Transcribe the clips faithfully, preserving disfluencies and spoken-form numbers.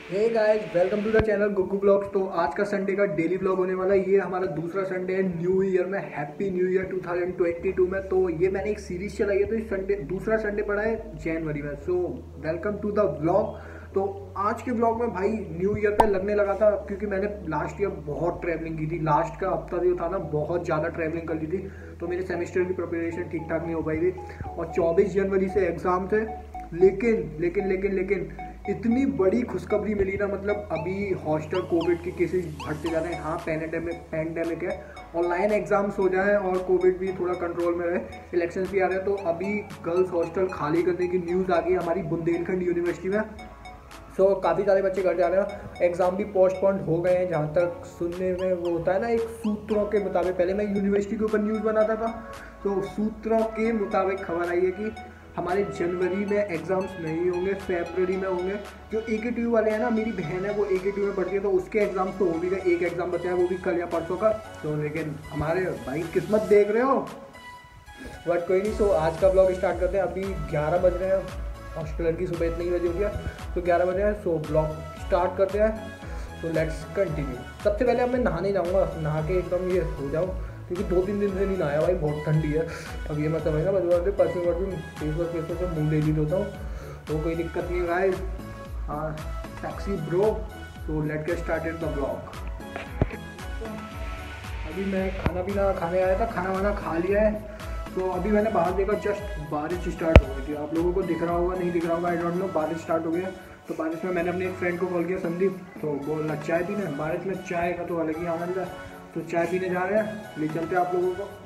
Hey guys, welcome to the channel Guggu vlogs. तो आज का संडे का डेली ब्लॉग होने वाला है। ये हमारा दूसरा संडे है न्यू ईयर में। Happy new year two thousand twenty two में। तो ये मैंने एक सीरीज चलाई है, तो इस संडे दूसरा संडे पड़ा है जनवरी में। So welcome to the vlog. तो आज के ब्लॉग में भाई न्यू ईयर पे लगने लगा था, क्योंकि मैंने लास्ट ईयर बहुत ट्रैवलिंग की थी। लास्ट का हफ्ता जो था ना, बहुत ज़्यादा ट्रैवलिंग कर ली थी, तो मेरे सेमेस्टर की प्रिपरेशन ठीक ठाक नहीं हो पाई थी। और चौबीस जनवरी से एग्ज़ाम थे। लेकिन लेकिन लेकिन लेकिन इतनी बड़ी खुशखबरी मिली ना, मतलब अभी हॉस्टल कोविड के केसेस बढ़ते जा रहे हैं। हाँ, पैंडेमिक पैंडेमिक है, ऑनलाइन एग्जाम्स हो जाए और कोविड भी थोड़ा कंट्रोल में रहे, इलेक्शंस भी आ रहे हैं, तो अभी गर्ल्स हॉस्टल खाली करने की न्यूज़ आ गई हमारी बुंदेलखंड यूनिवर्सिटी में। सो so, काफ़ी सारे बच्चे घर जा रहे हैं। एग्ज़ाम भी पोस्टपोन्ड हो गए हैं, जहाँ तक सुनने में वो होता है ना, एक सूत्रों के मुताबिक। पहले मैं यूनिवर्सिटी के ऊपर न्यूज़ बनाता था, तो सूत्रों के मुताबिक खबर आई है कि हमारे जनवरी में एग्ज़ाम्स नहीं होंगे, फरवरी में होंगे। जो ए के टी यू वाले हैं ना, मेरी बहन है वो ए के टी यू में पढ़ती है, तो उसके एग्ज़ाम्स तो हो भी गए। एक एग्ज़ाम बचा है, वो भी कल या परसों का। तो लेकिन हमारे भाई किस्मत देख रहे हो, बट कोई नहीं। सो आज का ब्लॉग स्टार्ट करते हैं। अभी ग्यारह बज रहे हैं, हॉस्टलर की सुबह इतने ही बजे हो गया, तो ग्यारह बजे हैं। सो ब्लॉग स्टार्ट करते हैं। So let's continue. सबसे पहले अब मैं नहाने जाऊँगा, नहा के एकदम ये हो जाऊँ, क्योंकि दो तीन दिन से नहीं नहाया भाई, बहुत ठंडी है। अब ये मतलब है ना, बजवा से परफ्यूम वर्फ्यूम फेस वॉश फेस वॉश मुँह डेली धोता हूँ, तो कोई दिक्कत नहीं है गाइस। हाँ, टैक्सी ब्रो। तो let get started the vlog. अभी मैं खाना पीना खाने आया था, खाना वाना खा लिया है। तो अभी मैंने बाहर देखा, जस्ट बारिश स्टार्ट हो गई थी। आप लोगों को दिख रहा होगा, नहीं दिख रहा होगा, आई डोंट नो। बारिश स्टार्ट हो गया, तो बारिश में मैंने अपने एक फ्रेंड को कॉल किया, संदीप। तो बोला चाय पीने। बारिश में चाय का तो अलग ही आनंद है। तो चाय पीने जा रहे हैं, ले चलते हैं आप लोगों को।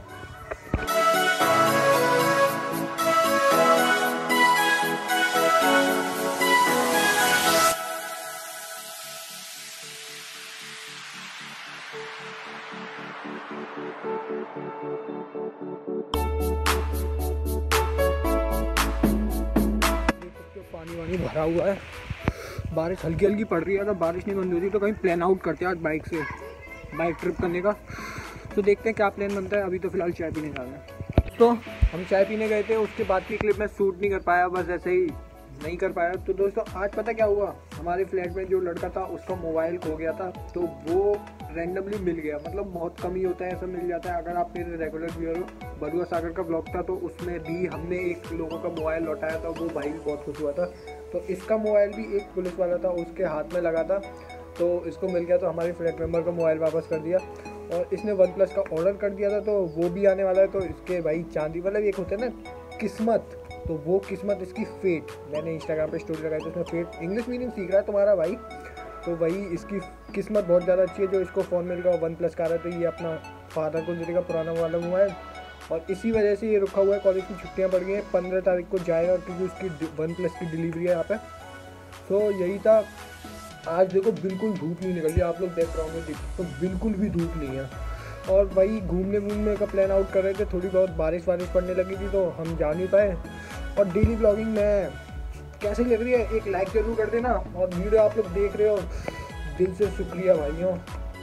पानी वानी भरा हुआ है, बारिश हल्की हल्की पड़ रही है, तो बारिश नहीं बंद होती। तो कहीं प्लान आउट करते हैं आज बाइक से, बाइक ट्रिप करने का। तो देखते हैं क्या प्लान बनता है। अभी तो फिलहाल चाय पीने जा रहे हैं। तो हम चाय पीने गए थे, उसके बाद की क्लिप मैं शूट नहीं कर पाया, बस ऐसे ही नहीं कर पाया। तो दोस्तों आज पता क्या हुआ, हमारे फ्लैट में जो लड़का था उसका मोबाइल खो गया था, तो वो रैंडमली मिल गया। मतलब बहुत कम ही होता है, ऐसा मिल जाता है। अगर आप मेरे रेगुलर व्यूअर हो, बलुआ सागर का ब्लॉग था, तो उसमें भी हमने एक लोगों का मोबाइल लौटाया था, वो भाई भी बहुत खुश हुआ था। तो इसका मोबाइल भी एक पुलिस वाला था, उसके हाथ में लगा था, तो इसको मिल गया। तो हमारे फ्लैट मेम्बर का मोबाइल वापस कर दिया, और इसने वन प्लस का ऑर्डर कर दिया था, तो वो भी आने वाला है। तो इसके भाई चांदी, मतलब एक होता है ना किस्मत, तो वो किस्मत इसकी फेट। मैंने इंस्टाग्राम पे स्टोरी लगाई थी, उसमें फेट इंग्लिश मीनिंग सीख रहा है तुम्हारा भाई। तो वही इसकी किस्मत बहुत ज़्यादा अच्छी है, जो इसको फ़ोन मिल गया वन प्लस का आ रहा है। तो ये अपना फादर को देगा पुराना वाला मोबाइल, और इसी वजह से ये रुका हुआ है। कॉलेज की छुट्टियाँ पड़ गई हैं, पंद्रह तारीख को जाएगा, क्योंकि उसकी वन प्लस की डिलीवरी है यहाँ पे। तो यही था आज। देखो बिल्कुल धूप नहीं निकल रही, आप लोग देख रहे होंगे, तो बिल्कुल भी धूप नहीं है। और भाई घूमने वूमने का प्लान आउट कर रहे थे, थोड़ी बहुत बारिश वारिश पड़ने लगी थी, तो हम जा नहीं पाए। और डेली ब्लॉगिंग में कैसी लग रही है, एक लाइक जरूर कर देना। और वीडियो आप लोग देख रहे हो, दिल से शुक्रिया भाइयों।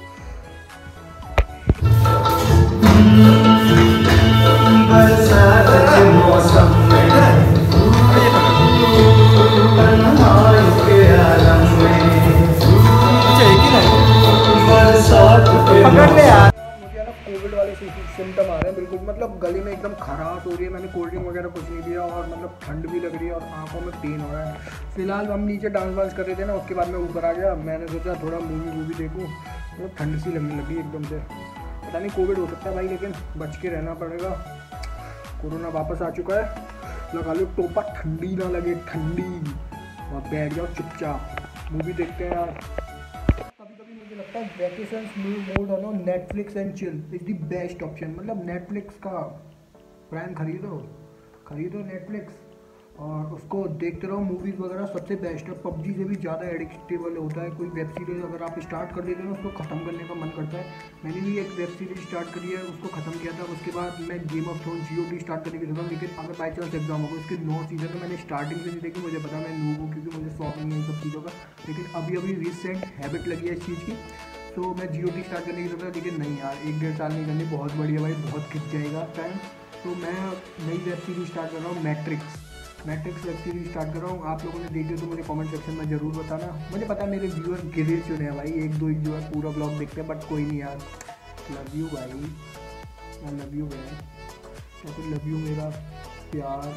पकड़ ले यार। मुझे ना कोविड वाले सिम्टम आ रहे हैं बिल्कुल, मतलब गले में एकदम खराश हो रही है। मैंने कोल्ड ड्रिंक वगैरह कुछ नहीं पिया, और मतलब ठंड भी लग रही है, और आंखों में पेन हो रहा है। फिलहाल हम नीचे डांस वांस कर रहे थे ना, उसके बाद मैं ऊपर आ गया। मैंने सोचा थोड़ा मूवी वूवी देखूँ, तो ठंड सी लगने लगी एकदम से। पता नहीं कोविड हो सकता है भाई, लेकिन बच के रहना पड़ेगा। कोरोना वापस आ चुका है, लगा लो टोपा, ठंडी ना लगे ठंडी, और बैठ जाओ चुपचाप। मूवी देखते हैं यार। लगता है vacations mode on Netflix and chill is the best option. मतलब नेटफ्लिक्स का प्राइम खरीदो खरीदो नेटफ्लिक्स, और उसको देखते रहो, मूवीज़ वगैरह सबसे बेस्ट है। पबजी से भी ज़्यादा एडिक्टेबल होता है। कोई वेब सीरीज़ अगर आप स्टार्ट कर देते हो ना, उसको ख़त्म करने का मन करता है। मैंने भी एक वेब सीरीज़ स्टार्ट करी है, उसको ख़त्म किया था। उसके बाद मैं Game of Thrones G O T start करने की सोचा, लेकिन अगर बाई चांस एग्जाम होगा, उसके नौ सीजन तो मैंने स्टार्टिंग से नहीं देखी। मुझे पता मैं नूब हूँ, क्योंकि मुझे शौक नहीं है इन सब चीज़ों का, लेकिन अभी अभी रिसेंट हैबिट लगी है इस चीज़ की। तो मैं जी ओ टी स्टार्ट करने की सोचा, लेकिन नहीं यार, एक डेढ़ साल नहीं करनी, बहुत बढ़िया भाई, बहुत खिंच जाएगा टाइम। तो मैं नई वेब सीरीज स्टार्ट कर रहा हूँ, Matrix. Matrix web series start कर रहा हूँ। आप लोगों ने देखी हो तो मुझे कमेंट सेक्शन में ज़रूर बताना। मुझे पता है मेरे व्यूअर गिरे चुने हैं भाई, एक दो ही जो है पूरा ब्लॉग देखते हैं, बट कोई नहीं यार, लव यू भाई, मैं लव यू भाई, या फिर लव यू मेरा प्यार।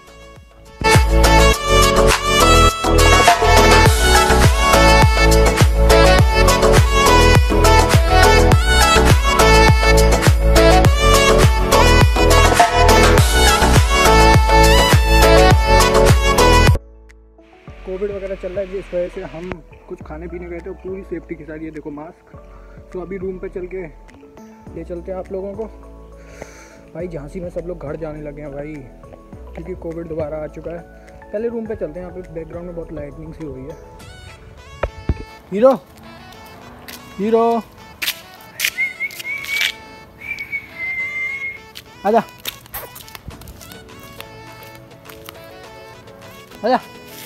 कोविड वगैरह चल रहा है जिस वजह से हम कुछ खाने पीने गए थे, पूरी सेफ्टी के साथ, ये देखो मास्क। तो अभी रूम पे चल के ले चलते हैं आप लोगों को। भाई झांसी में सब लोग घर जाने लगे हैं भाई, क्योंकि कोविड दोबारा आ चुका है। पहले रूम पे चलते हैं, यहाँ पे बैकग्राउंड में बहुत लाइटनिंग सी हो रही है। हीरो हीरो आजा आजा।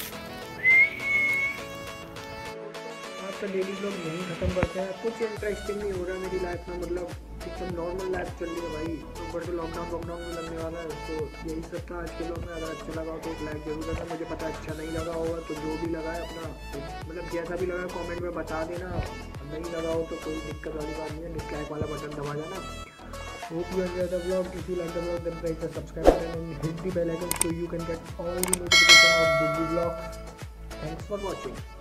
का डेली ब्लॉग यहीं ख़त्म करते हैं। कुछ इंटरेस्टिंग नहीं हो रहा है मेरी लाइफ में, मतलब एकदम नॉर्मल लाइफ चल रही है भाई। तो ऊपर से लॉकडाउन लॉकडाउन में लगने वाला है। तो यही सब था आज के ब्लॉग में। अगर अच्छा लगा तो एक लाइक जरूर करना। मुझे पता अच्छा नहीं लगा होगा, तो जो भी लगा है अपना, तो मतलब जैसा भी लगा कॉमेंट में बता देना। नहीं लगा हो तो कोई दिक्कत वाली बात नहीं है, डिसलाइक वाला बटन दबा जाना। Hope you enjoy the blog. If you like the blog then press the subscribe button and hit the bell icon so you can get all the notification of Gugu vlogs. Thanks for watching.